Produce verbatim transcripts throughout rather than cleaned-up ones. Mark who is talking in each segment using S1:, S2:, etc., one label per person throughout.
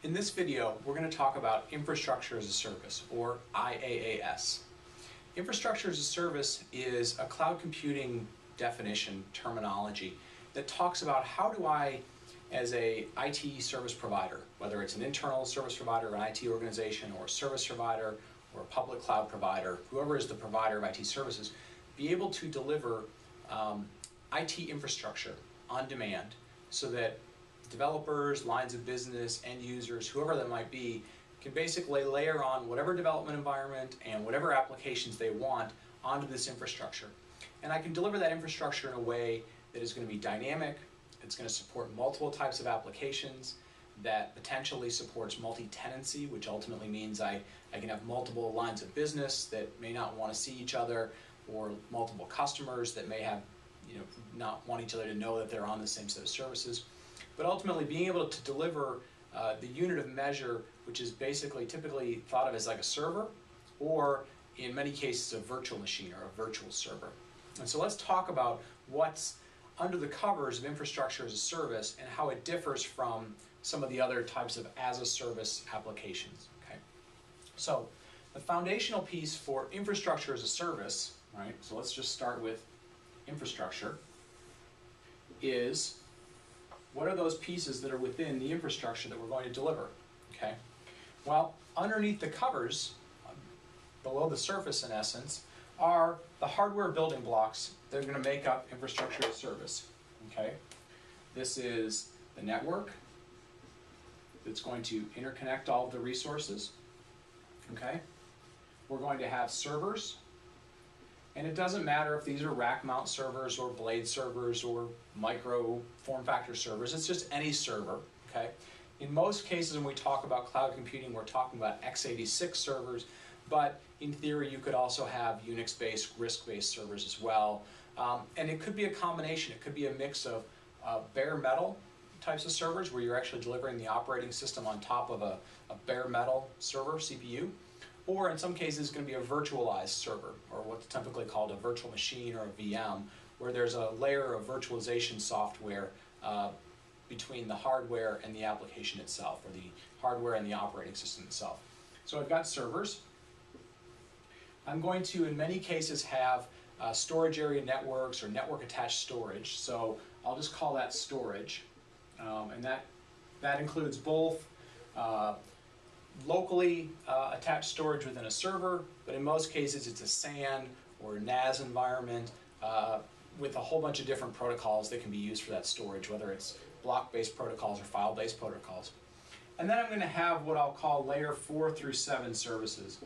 S1: In this video, we're going to talk about Infrastructure as a Service, or IaaS. Infrastructure as a Service is a cloud computing definition terminology that talks about how do I, as a I T service provider, whether it's an internal service provider, an I T organization, or a service provider, or a public cloud provider, whoever is the provider of I T services, be able to deliver um, I T infrastructure on demand so that developers, lines of business, end users, whoever that might be, can basically layer on whatever development environment and whatever applications they want onto this infrastructure. And I can deliver that infrastructure in a way that is going to be dynamic, it's going to support multiple types of applications, that potentially supports multi-tenancy, which ultimately means I, I can have multiple lines of business that may not want to see each other, or multiple customers that may have, you know, not want each other to know that they're on the same set of services. But ultimately being able to deliver uh, the unit of measure, which is basically typically thought of as like a server, or in many cases a virtual machine or a virtual server. And so let's talk about what's under the covers of infrastructure as a service and how it differs from some of the other types of as a service applications. Okay, so the foundational piece for infrastructure as a service, right? So let's just start with infrastructure. Is what are those pieces that are within the infrastructure that we're going to deliver? Okay, well, underneath the covers, below the surface in essence, are the hardware building blocks that are going to make up infrastructure as a service. Okay, this is the network that's going to interconnect all of the resources. Okay, we're going to have servers, and it doesn't matter if these are rack mount servers or blade servers or micro form factor servers, it's just any server. Okay, in most cases when we talk about cloud computing, we're talking about x eighty-six servers, but in theory you could also have Unix-based, RISC-based servers as well. Um, and it could be a combination. It could be a mix of uh, bare metal types of servers where you're actually delivering the operating system on top of a, a bare metal server C P U, or in some cases it's going to be a virtualized server, or what's typically called a virtual machine or a V M, where there's a layer of virtualization software uh, between the hardware and the application itself, or the hardware and the operating system itself. So I've got servers. I'm going to, in many cases, have uh, storage area networks or network attached storage. So I'll just call that storage. Um, and that, that includes both uh, locally uh, attached storage within a server, but in most cases it's a S A N or a N A S environment uh, with a whole bunch of different protocols that can be used for that storage, whether it's block-based protocols or file-based protocols. And then I'm going to have what I'll call layer four through seven services.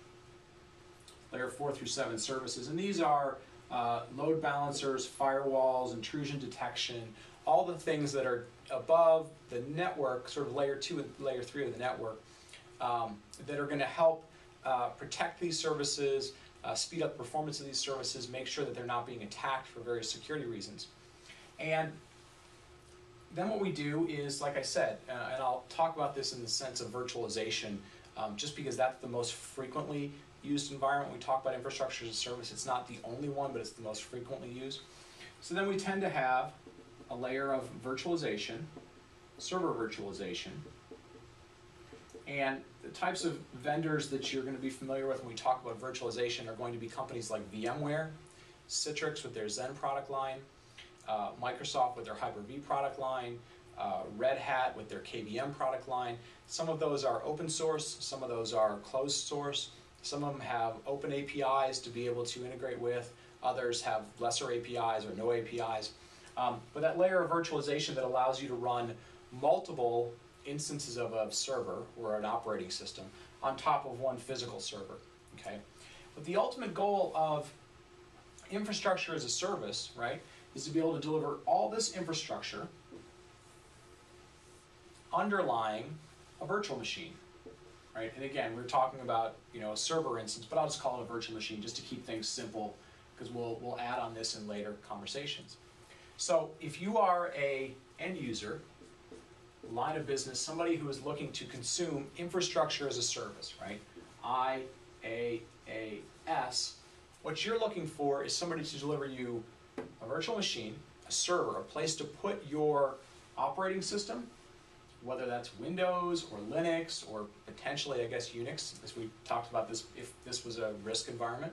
S1: Layer four through seven services, and these are uh, load balancers, firewalls, intrusion detection, all the things that are above the network, sort of layer two and layer three of the network, um, that are going to help uh, protect these services, uh, speed up the performance of these services, make sure that they're not being attacked for various security reasons. And then what we do is, like I said, uh, and I'll talk about this in the sense of virtualization, um, just because that's the most frequently used environment. When we talk about infrastructure as a service, it's not the only one, but it's the most frequently used. So then we tend to have a layer of virtualization, server virtualization, and the types of vendors that you're going to be familiar with when we talk about virtualization are going to be companies like VMware, Citrix with their Zen product line, uh, Microsoft with their Hyper-V product line, uh, Red Hat with their K V M product line. Some of those are open source, some of those are closed source. Some of them have open A P Is to be able to integrate with. Others have lesser A P Is or no A P Is. Um, but that layer of virtualization that allows you to run multiple instances of a server or an operating system on top of one physical server. Okay? But the ultimate goal of infrastructure as a service, right, is to be able to deliver all this infrastructure underlying a virtual machine. Right? And again, we're talking about, you know, a server instance, but I'll just call it a virtual machine just to keep things simple, because we'll, we'll add on this in later conversations. So if you are a end user, line of business, somebody who is looking to consume infrastructure as a service, right? I A A S, what you're looking for is somebody to deliver you a virtual machine, a server, a place to put your operating system, whether that's Windows or Linux or potentially, I guess, Unix, as we talked about this, if this was a risk environment,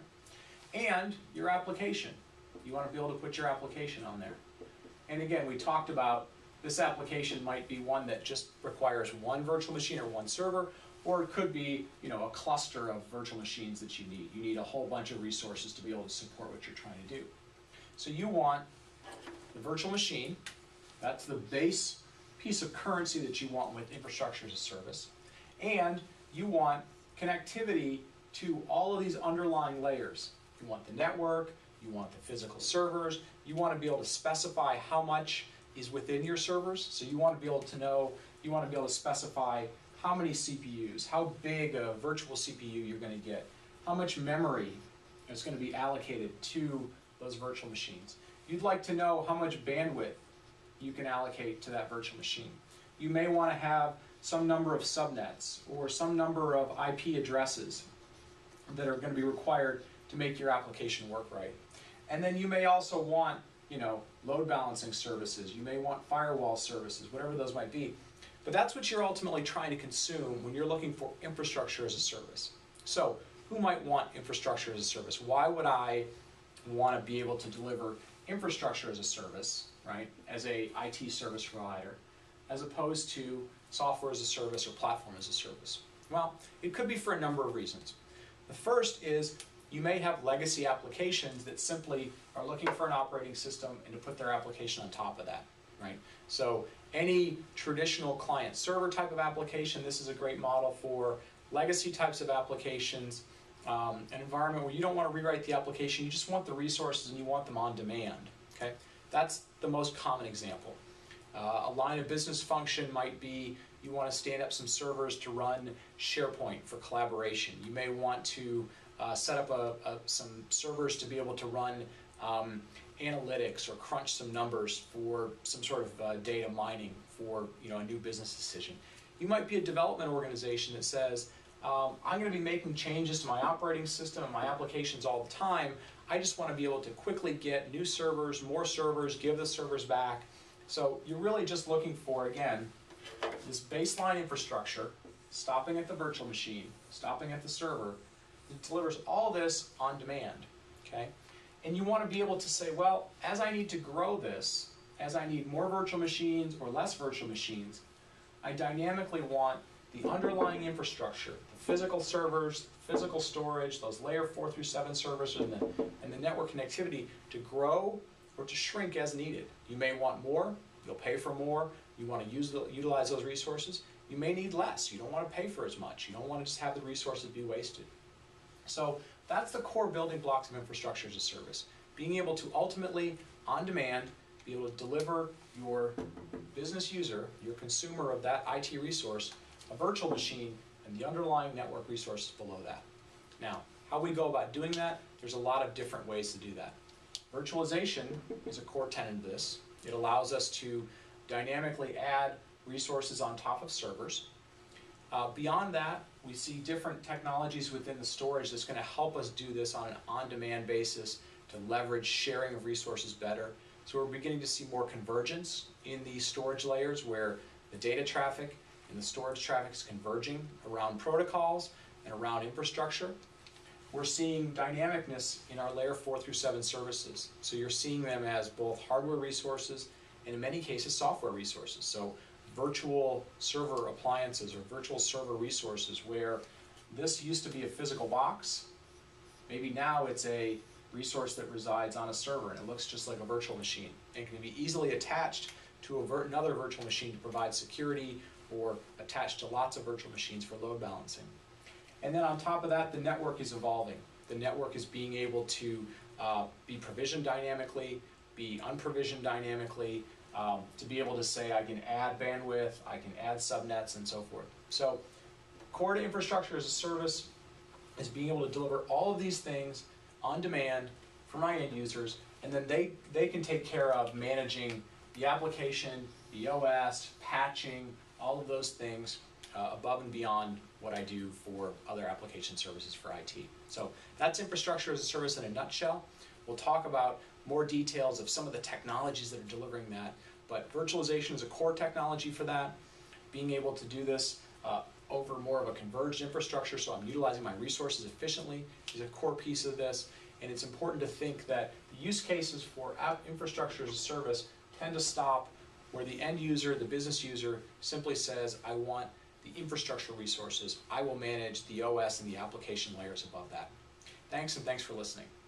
S1: and your application. You want to be able to put your application on there. And again, we talked about this application might be one that just requires one virtual machine or one server, or it could be, you know, a cluster of virtual machines that you need. You need a whole bunch of resources to be able to support what you're trying to do. So you want the virtual machine. That's the base piece of currency that you want with infrastructure as a service. And you want connectivity to all of these underlying layers. You want the network, you want the physical servers, you want to be able to specify how much is within your servers. So you want to be able to know, you want to be able to specify how many C P Us, how big a virtual C P U you're going to get, how much memory is going to be allocated to those virtual machines. You'd like to know how much bandwidth you can allocate to that virtual machine. You may want to have some number of subnets or some number of I P addresses that are going to be required to make your application work right. And then you may also want, you know, load balancing services. You may want firewall services, whatever those might be. But that's what you're ultimately trying to consume when you're looking for infrastructure as a service. So who might want infrastructure as a service? Why would I want to be able to deliver infrastructure as a service, right, as a I T service provider, as opposed to software as a service or platform as a service? Well, it could be for a number of reasons. The first is you may have legacy applications that simply are looking for an operating system and to put their application on top of that, right? So any traditional client-server type of application, this is a great model for legacy types of applications, um, an environment where you don't want to rewrite the application, you just want the resources and you want them on demand, okay? That's the most common example. Uh, a line of business function might be you want to stand up some servers to run SharePoint for collaboration. You may want to uh, set up a, a, some servers to be able to run um, analytics or crunch some numbers for some sort of uh, data mining for, you know, a new business decision. You might be a development organization that says, um, I'm going to be making changes to my operating system and my applications all the time. I just want to be able to quickly get new servers, more servers, give the servers back. So you're really just looking for, again, this baseline infrastructure, stopping at the virtual machine, stopping at the server, that delivers all this on demand, okay? And you want to be able to say, well, as I need to grow this, as I need more virtual machines or less virtual machines, I dynamically want the underlying infrastructure, the physical servers, physical storage, those layer four through seven servers, and the, and the network connectivity to grow or to shrink as needed. You may want more, you'll pay for more, you want to use the, utilize those resources. You may need less, you don't want to pay for as much, you don't want to just have the resources be wasted. So that's the core building blocks of infrastructure as a service. Being able to ultimately, on demand, be able to deliver your business user, your consumer of that I T resource, a virtual machine, and the underlying network resources below that. Now, how we go about doing that, there's a lot of different ways to do that. Virtualization is a core tenet of this. It allows us to dynamically add resources on top of servers. Uh, beyond that, we see different technologies within the storage that's going to help us do this on an on-demand basis to leverage sharing of resources better. So we're beginning to see more convergence in these storage layers where the data traffic and the storage traffic is converging around protocols and around infrastructure. We're seeing dynamicness in our layer four through seven services. So you're seeing them as both hardware resources and in many cases software resources. So virtual server appliances or virtual server resources where this used to be a physical box, maybe now it's a resource that resides on a server and it looks just like a virtual machine and can be easily attached to a vir- another virtual machine to provide security or attached to lots of virtual machines for load balancing. And then on top of that, the network is evolving. The network is being able to uh, be provisioned dynamically, be unprovisioned dynamically, um, to be able to say I can add bandwidth, I can add subnets, and so forth. So core to infrastructure as a service is being able to deliver all of these things on demand for my end users, and then they, they can take care of managing the application, the O S, patching, all of those things uh, above and beyond what I do for other application services for I T. So that's infrastructure as a service in a nutshell. We'll talk about more details of some of the technologies that are delivering that, but virtualization is a core technology for that. being able to do this uh, over more of a converged infrastructure, so I'm utilizing my resources efficiently, is a core piece of this. And it's important to think that the use cases for app infrastructure as a service tend to stop where the end user, the business user, simply says, I want the infrastructure resources. I will manage the O S and the application layers above that. Thanks, and thanks for listening.